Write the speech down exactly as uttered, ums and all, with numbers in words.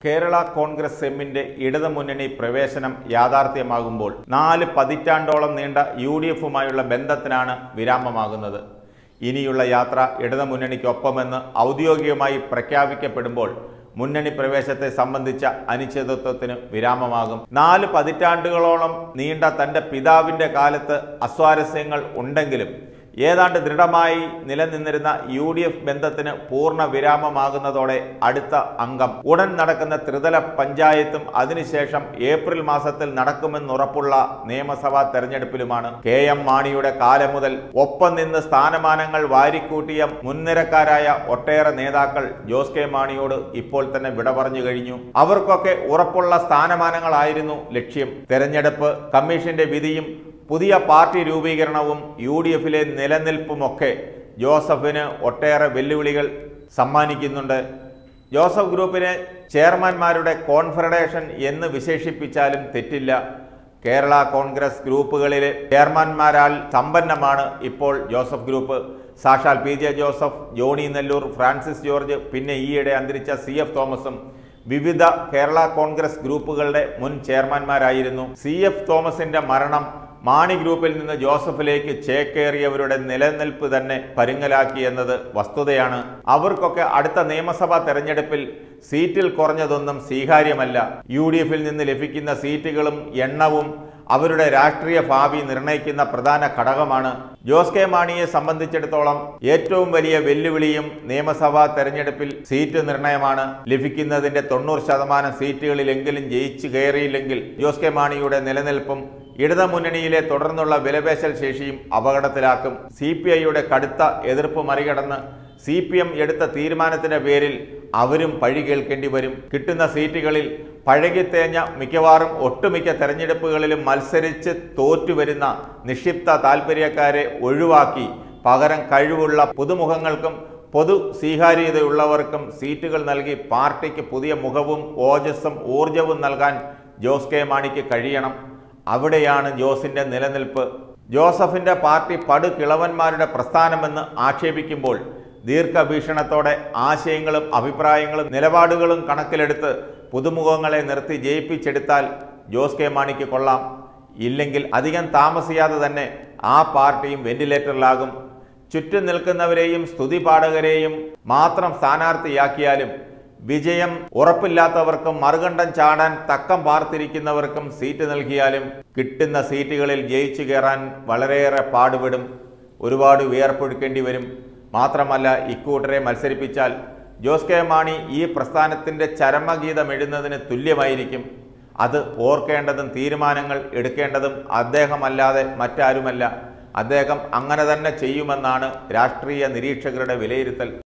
കേരള കോൺഗ്രസ് എമ്മിന്റെ ഇടതുമുന്നണി പ്രവേശനം യാഥാർത്ഥ്യമാകുമ്പോൾ നാല് പതിറ്റാണ്ടോളം നീണ്ട യു ഡി എഫുമായുള്ള ബന്ധത്തിനാണ് വിരാമമാകുന്നത്. ഇനിയുള്ള യാത്ര ഇടതുമുന്നണിക്കൊപ്പമെന്ന് ഔദ്യോഗികമായി പ്രഖ്യാപിക്കപ്പെടുമ്പോൾ മുന്നണി പ്രവേശത്തെ സംബന്ധിച്ച അനിശ്ചിതത്വത്തിന് വിരാമമാകും. നാല് പതിറ്റാണ്ടുകളോളം നീണ്ട തൻ്റെ പിതാവിൻ്റെ കാലത്ത് അസ്വാരസ്യങ്ങൾ ഉണ്ടെങ്കിലും ഏതാണ്ട് ദൃഢമായി നിലനിന്നിരുന്ന യു ഡി എഫ് ബന്ധത്തിന് പൂർണ്ണ വിരാമമാകുന്നതോടെ അടുത്ത അംഗം ഉടൻ നടക്കുന്ന ത്രിതല പഞ്ചായത്തും അതിനുശേഷം ഏപ്രിൽ മാസത്തിൽ നടക്കുമെന്നുറപ്പുള്ള നിയമസഭാ തെരഞ്ഞെടുപ്പിലുമാണ്. കെ എം മാണിയുടെ കാലം മുതൽ ഒപ്പം നിന്ന് സ്ഥാനമാനങ്ങൾ വാരിക്കൂട്ടിയ മുൻനിരക്കാരായ ഒട്ടേറെ നേതാക്കൾ ജോസ് കെ മാണിയോട് ഇപ്പോൾ തന്നെ വിട പറഞ്ഞു കഴിഞ്ഞു. അവർക്കൊക്കെ ഉറപ്പുള്ള സ്ഥാനമാനങ്ങളായിരുന്നു ലക്ഷ്യം. തെരഞ്ഞെടുപ്പ് കമ്മീഷന്റെ വിധിയും പുതിയ പാർട്ടി രൂപീകരണവും യു ഡി എഫിലെ നിലനിൽപ്പുമൊക്കെ ജോസഫിന് ഒട്ടേറെ വെല്ലുവിളികൾ സമ്മാനിക്കുന്നുണ്ട്. ജോസഫ് ഗ്രൂപ്പിനെ ചെയർമാൻമാരുടെ കോൺഫെഡറേഷൻ എന്ന് വിശേഷിപ്പിച്ചാലും തെറ്റില്ല. കേരള കോൺഗ്രസ് ഗ്രൂപ്പുകളിലെ ചെയർമാൻമാരാൽ സമ്പന്നമാണ് ഇപ്പോൾ ജോസഫ് ഗ്രൂപ്പ്. സാക്ഷാൽ പി ജെ ജോസഫ്, ജോണി നെല്ലൂർ, ഫ്രാൻസിസ് ജോർജ്, പിന്നെ ഈയിടെ അന്തരിച്ച സി എഫ് തോമസും വിവിധ കേരള കോൺഗ്രസ് ഗ്രൂപ്പുകളുടെ മുൻ ചെയർമാൻമാരായിരുന്നു. സി എഫ് തോമസിന്റെ മരണം മാണി ഗ്രൂപ്പിൽ നിന്ന് ജോസഫിലേക്ക് ചേക്കേറിയവരുടെ നിലനിൽപ്പ് തന്നെ പരുങ്ങലാക്കി എന്നത് വസ്തുതയാണ്. അവർക്കൊക്കെ അടുത്ത നിയമസഭാ തെരഞ്ഞെടുപ്പിൽ സീറ്റിൽ കുറഞ്ഞതൊന്നും സ്വീകാര്യമല്ല. യു ഡി എഫിൽ നിന്ന് ലഭിക്കുന്ന സീറ്റുകളും എണ്ണവും അവരുടെ രാഷ്ട്രീയ ഭാവി നിർണയിക്കുന്ന പ്രധാന ഘടകമാണ്. ജോസ് കെ മാണിയെ സംബന്ധിച്ചിടത്തോളം ഏറ്റവും വലിയ വെല്ലുവിളിയും നിയമസഭാ തെരഞ്ഞെടുപ്പിൽ സീറ്റ് നിർണയമാണ്. ലഭിക്കുന്നതിന്റെ തൊണ്ണൂറ് ശതമാനം സീറ്റുകളിലെങ്കിലും ജയിച്ചു കയറിയില്ലെങ്കിൽ ജോസ് കെ മാണിയുടെ നിലനിൽപ്പും ഇടതുമുന്നണിയിലെ തുടർന്നുള്ള വിലപേശൽ ശേഷിയും അപകടത്തിലാക്കും. സി പി ഐയുടെ കടുത്ത എതിർപ്പ് മറികടന്ന് സി പി എം എടുത്ത തീരുമാനത്തിന്റെ പേരിൽ അവരും പഴി കേൾക്കേണ്ടി വരും. കിട്ടുന്ന സീറ്റുകളിൽ പഴകിത്തേഞ്ഞ മിക്കവാറും ഒട്ടുമിക്ക തെരഞ്ഞെടുപ്പുകളിലും മത്സരിച്ച് തോറ്റുവരുന്ന നിക്ഷിപ്ത താൽപര്യക്കാരെ ഒഴിവാക്കി പകരം കഴിവുള്ള പുതുമുഖങ്ങൾക്കും പൊതു സ്വീകാര്യതയുള്ളവർക്കും സീറ്റുകൾ നൽകി പാർട്ടിക്ക് പുതിയ മുഖവും ഓജസ്സും ഊർജവും നൽകാൻ ജോസ് കെ മാണിക്ക് കഴിയണം. അവിടെയാണ് ജോസിന്റെ നിലനിൽപ്പ്. ജോസഫിന്റെ പാർട്ടി പടുകിളവന്മാരുടെ പ്രസ്ഥാനമെന്ന് ആക്ഷേപിക്കുമ്പോൾ ദീർഘവീക്ഷണത്തോടെ ആശയങ്ങളും അഭിപ്രായങ്ങളും നിലപാടുകളും കണക്കിലെടുത്ത് പുതുമുഖങ്ങളെ നിർത്തി ജയിപ്പിച്ചെടുത്താൽ ജോസ് കെ മാണിക്ക് കൊള്ളാം. ഇല്ലെങ്കിൽ അധികം താമസിയാതെ തന്നെ ആ പാർട്ടിയും വെന്റിലേറ്ററിലാകും. ചുറ്റും നിൽക്കുന്നവരെയും സ്തുതിപാഠകരെയും മാത്രം സ്ഥാനാർത്ഥിയാക്കിയാലും വിജയം ഉറപ്പില്ലാത്തവർക്കും മറുകണ്ഠം ചാടാൻ തക്കം പാർത്തിരിക്കുന്നവർക്കും സീറ്റ് നൽകിയാലും കിട്ടുന്ന സീറ്റുകളിൽ ജയിച്ചു കയറാൻ വളരെയേറെ പാടുപെടും. ഒരുപാട് വിയർപ്പൊഴുക്കേണ്ടി വരും. മാത്രമല്ല, ഇക്കൂട്ടരെ മത്സരിപ്പിച്ചാൽ ജോസ് കെ മാണി ഈ പ്രസ്ഥാനത്തിൻ്റെ ചരമഗീതം എഴുതുന്നതിന് തുല്യമായിരിക്കും. അത് ഓർക്കേണ്ടതും തീരുമാനങ്ങൾ എടുക്കേണ്ടതും അദ്ദേഹമല്ലാതെ മറ്റാരുമല്ല. അദ്ദേഹം അങ്ങനെ തന്നെ ചെയ്യുമെന്നാണ് രാഷ്ട്രീയ നിരീക്ഷകരുടെ വിലയിരുത്തൽ.